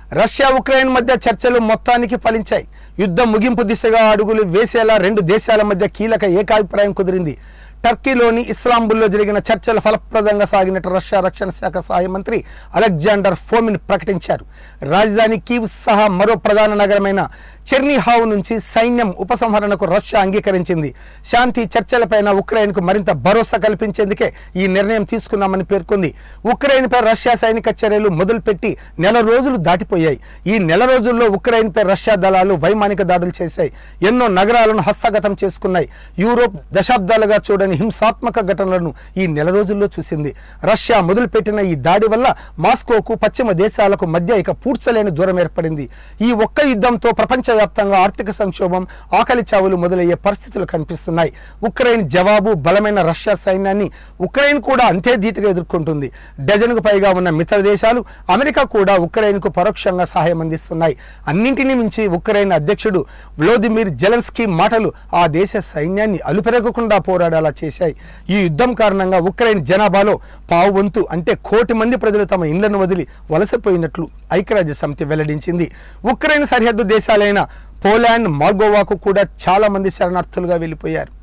Russia Ukraine మధ్య చర్చలు మొత్తానికి ఫలించాయి. యుద్ధం ముగింపు దిశగా అడుగులు వేసేలా రెండు దేశాల మధ్య కీలక ఏకాభిప్రాయం కుదిరింది. టర్కీలోని ఇస్తాంబుల్లో జరిగిన చర్చలు ఫలప్రదంగా సాగినట్టు రష్యా రక్షణ శాఖ సహాయ మంత్రి అలెగ్జాండర్ ఫోమిన్ ప్రకటించారు. రాజధాని కీవ్ సహా మరో ప్రధాన నగరమైన చెర్నిహావ్ నుంచి సైన్యం ఉపసంహరణకు రష్యా అంగీకరించింది. శాంతి చర్చలపైన ఉక్రెయిన్కు మరింత భరోసా కల్పించేందుకే ఈ నిర్ణయం తీసుకున్నామని పేర్కొంది. ఉక్రెయిన్పై రష్యా సైనిక చర్యలు మొదలుపెట్టి నెల రోజులు దాటిపోయాయి. ఈ నెల రోజుల్లో ఉక్రెయిన్పై రష్యా దళాలు వైమానిక దాడులు చేశాయి. ఎన్నో నగరాలను హస్తగతం చేసుకున్నాయి. యూరోప్ దశాబ్దాలుగా చూడని హింసాత్మక ఘటనలను ఈ నెల రోజుల్లో చూసింది. రష్యా మొదలుపెట్టిన ఈ దాడి వల్ల మాస్కోకు పశ్చిమ దేశాలకు మధ్య ఇక పూడ్చలేని దూరం ఏర్పడింది. ఈ ఒక్క యుద్ధంతో ప్రపంచవ్యాప్తంగా ఆర్థిక సంక్షోభం, ఆకలి చావులు మొదలయ్యే పరిస్థితులు కనిపిస్తున్నాయి. ఉక్రెయిన్ జవాబు బలమైన రష్యా సైన్యాన్ని ఉక్రెయిన్ కూడా అంతే ధీటుగా ఎదుర్కొంటుంది. డజన్కు పైగా ఉన్న మిత్ర దేశాలు, అమెరికా కూడా ఉక్రెయిన్కు పరోక్షంగా సహాయం అందిస్తున్నాయి. అన్నింటినీ మించి ఉక్రెయిన్ అధ్యక్షుడు వ్లోదిమిర్ జెలెన్స్కీ మాటలు ఆ దేశ సైన్యాన్ని అలుపెరగకుండా పోరాడేలా చేశాయి. ఈ యుద్ధం కారణంగా ఉక్రెయిన్ జనాభాలో పావువంతు అంటే 1 కోటి మంది ప్రజలు తమ ఇళ్లను వదిలి వలసపోయినట్లు ఐక్యరాజ్య సమితి వెల్లడించింది. ఉక్రెయిన్ సరిహద్దు దేశాలైన పోలాండ్, మాల్డోవాకు కూడా చాలా మంది శరణార్థులుగా వెళ్ళిపోయారు.